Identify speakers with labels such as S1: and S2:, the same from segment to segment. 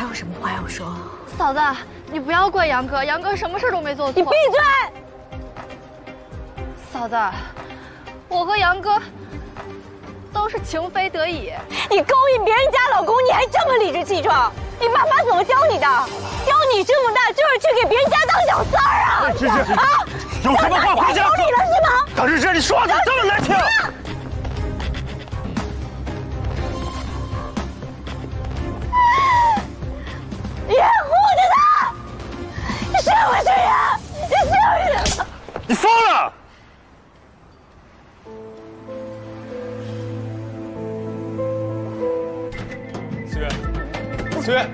S1: 有什么话要说？
S2: 嫂子，你不要怪杨哥，杨哥什么事都没做错。
S1: 你闭嘴！
S2: 嫂子，我和杨哥都是情非得已。
S1: 你勾引别人家老公，你还这么理直气壮？你爸妈怎么教你的？教你这么大就是去给别人家当小三儿啊！
S3: 芝芝啊，有什么话回家
S1: 有理了是吗？
S3: 唐芝芝，你说的这么难听！
S1: 掩护着他，你是不是人？你是不是人？
S3: 你疯了！思源，思源。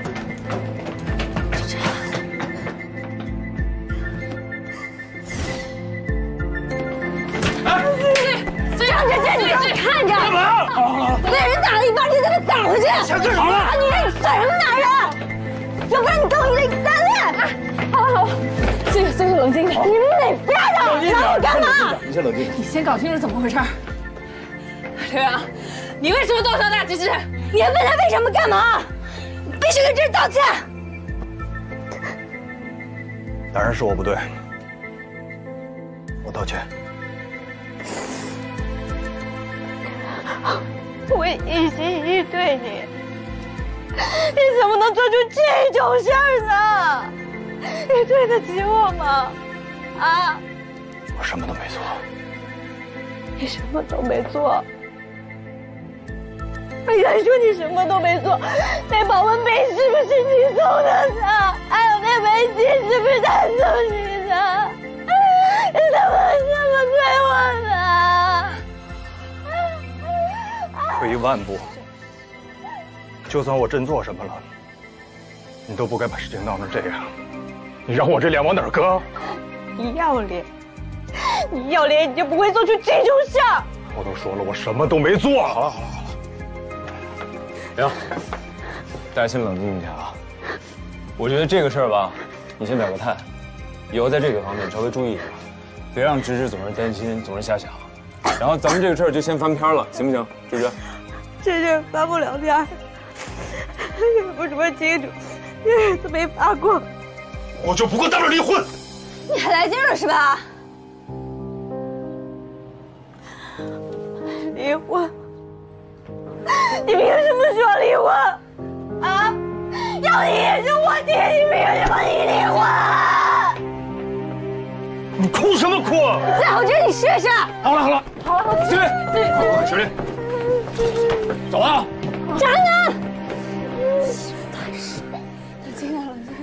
S1: 让这这你看着，
S3: 干嘛？好了好了，
S1: 被人打了一巴，你再给打回去。
S3: 想干什么？
S1: 你算什么男人？要不然你跟我一起单恋。好了好了，这个冷静点，你们得憋着，让我干嘛？
S3: 你先冷静点。
S4: 你先搞清楚怎么回事。刘洋，你为什么动手打芝芝？
S1: 你还问他为什么干嘛？你必须跟芝芝道歉。
S3: 当然是我不对，我道歉。
S1: 我一心一意对你，你怎么能做出这种事儿呢？你对得起我吗？啊！
S3: 我什么都没做。
S1: 你什么都没做？你还说你什么都没做？那保温杯是不是你送的呢？还有那煤气是不是他送你的？你怎么这么对我呢？
S3: 退一万步，就算我真做什么了，你都不该把事情闹成这样。你让我这脸往哪儿搁？
S1: 你要脸，你要脸，你就不会做出这种事儿。
S3: 我都说了，我什么都没做。好了好了好了，
S5: 行，大家先冷静一下啊。我觉得这个事儿吧，你先表个态，以后在这个方面稍微注意一点，别让芝芝总是担心，总是瞎想。 然后咱们这个事儿就先翻篇了，行不行，芝芝？
S1: 这事儿翻不了篇儿，也不说清楚，这日子没法过，
S3: 我就不会当着离婚。
S1: 你还来劲了是吧？离婚？你凭什么说离婚？啊？要你也是我爹，你凭什么你离婚？
S3: 你哭什么哭？
S1: 最好就是你试试。
S3: 好了好了
S1: 好了好了，
S3: 小丽，快小丽，走啊！
S1: 渣男！
S4: 冷静点，冷静点。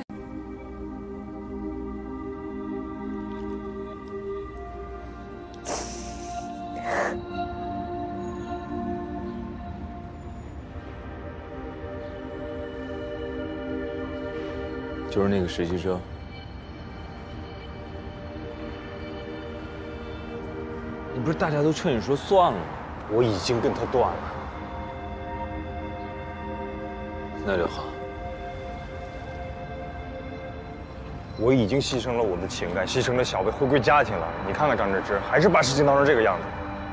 S5: 就是那个实习生。 你不是大家都劝你说算了吗？
S3: 我已经跟他断了。
S5: 那就好。
S3: 我已经牺牲了我的情感，牺牲了小薇，回归家庭了。你看看张芝芝，还是把事情闹成这个样子。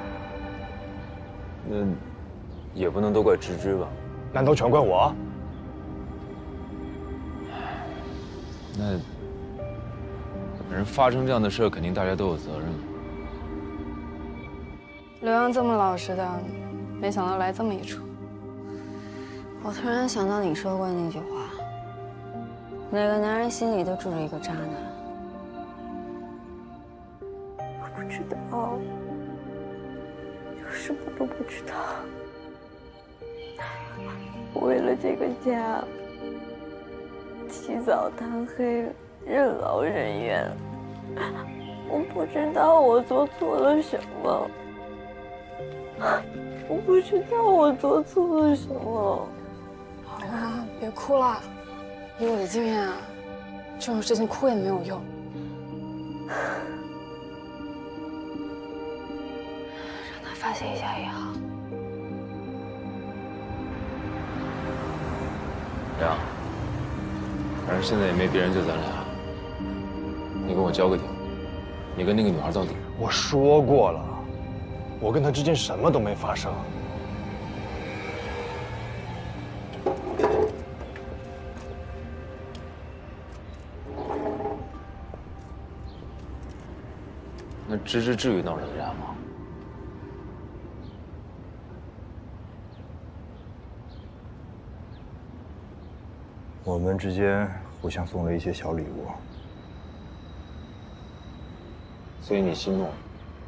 S5: 那也不能都怪芝芝吧？
S3: 难道全怪我？
S5: 那反正发生这样的事，肯定大家都有责任。
S4: 刘洋这么老实的，没想到来这么一出。
S6: 我突然想到你说过那句话：每个男人心里都住着一个渣男。
S1: 我不知道，我什么都不知道。我为了这个家，起早贪黑，任劳任怨。我不知道我做错了什么。 我不知道我做错了什么。
S4: 好了，别哭了。以我的经验啊，这种事情哭也没有用。
S6: 让他发泄一下也好。
S5: 梁，反正现在也没别人，就咱俩。你跟我交个底，你跟那个女孩到底？
S3: 我说过了。 我跟他之间什么都没发生。
S5: 那芝芝至于闹成这样吗？
S3: 我们之间互相送了一些小礼物，
S5: 所以你心动？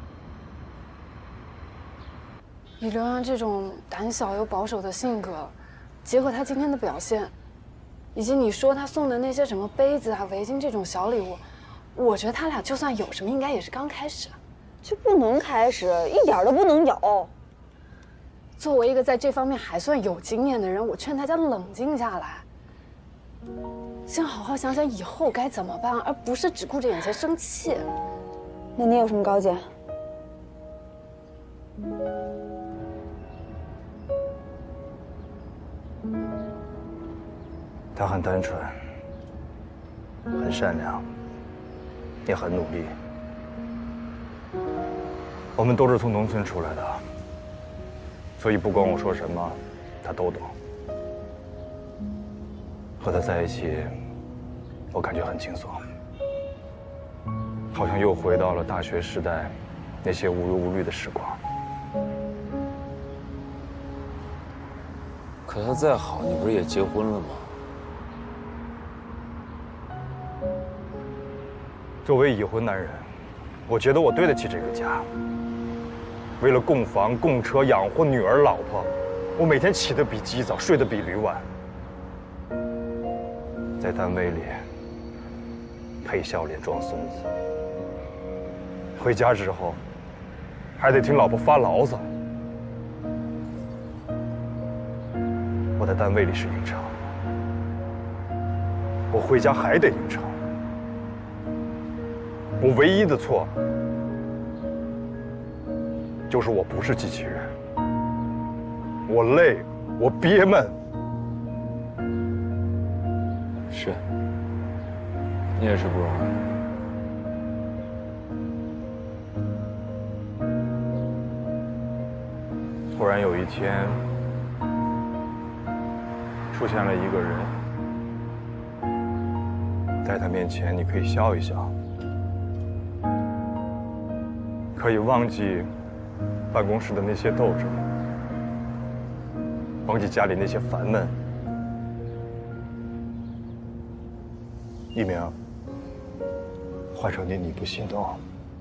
S4: 以刘洋这种胆小又保守的性格，结合他今天的表现，以及你说他送的那些什么杯子啊、围巾这种小礼物，我觉得他俩就算有什么，应该也是刚开始。
S6: 这不能开始，一点都不能有。
S4: 作为一个在这方面还算有经验的人，我劝大家冷静下来，先好好想想以后该怎么办，而不是只顾着眼前生气。
S6: 那你有什么高见？
S3: 他很单纯，很善良，也很努力。我们都是从农村出来的，所以不管我说什么，他都懂。和他在一起，我感觉很轻松，好像又回到了大学时代那些无忧无虑的时光。
S5: 可他再好，你不是也结婚了吗？
S3: 作为已婚男人，我觉得我对得起这个家。为了供房、供车、养活女儿、老婆，我每天起得比鸡早，睡得比驴晚。在单位里配笑脸装孙子，回家之后还得听老婆发牢骚。我在单位里是应酬，我回家还得应酬。我唯一的错就是我不是机器人，我累，我憋闷。
S5: 是，你也是不容易。
S3: 突然有一天，出现了一个人，在他面前你可以笑一笑，可以忘记办公室的那些斗争，忘记家里那些烦闷。一鸣，换成你不心动？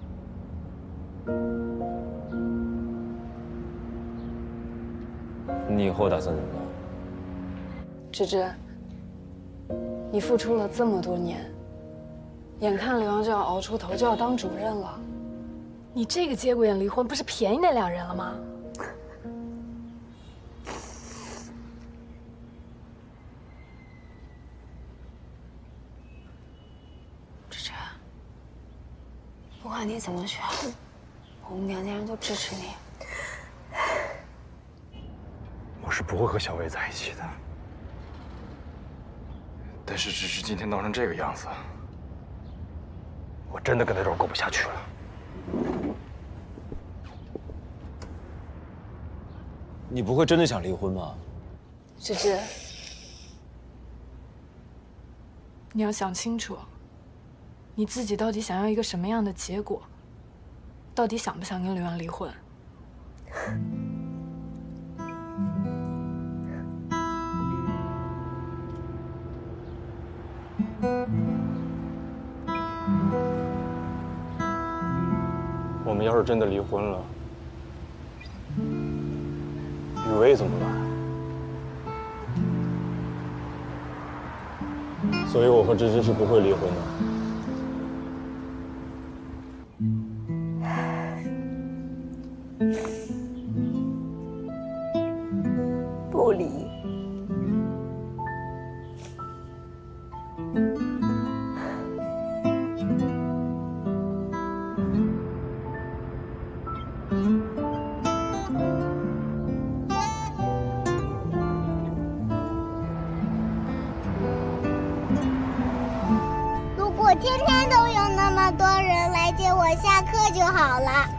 S5: 你以后打算怎么弄？
S4: 芝芝，你付出了这么多年，眼看刘洋就要熬出头，就要当主任了，你这个节骨眼离婚，不是便宜那2人了吗？
S6: 芝芝，不管你怎么选，我们娘家人都支持你。
S3: 我是不会和小薇在一起的。但是只是今天闹成这个样子，我真的跟他这儿过不下去了。
S5: 你不会真的想离婚吗？
S4: 芝芝，你要想清楚，你自己到底想要一个什么样的结果？到底想不想跟刘洋离婚？
S3: 我们要是真的离婚了，雨薇怎么办？所以我和芝芝是不会离婚的。
S6: 不离。
S7: 如果天天都有那么多人来接我下课就好了。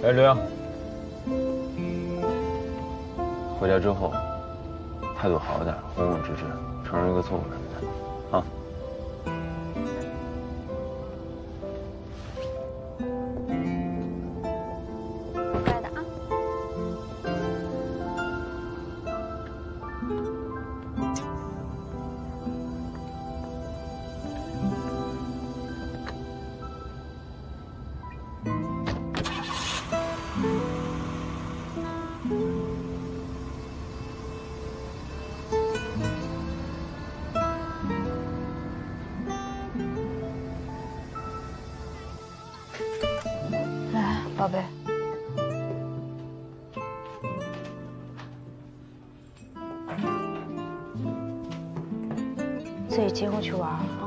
S5: 哎，刘洋，回家之后态度好点，稳稳直直，承认一个错误什么的，啊。
S2: 乖的啊。
S4: 来，宝贝。
S6: 自己接过去玩。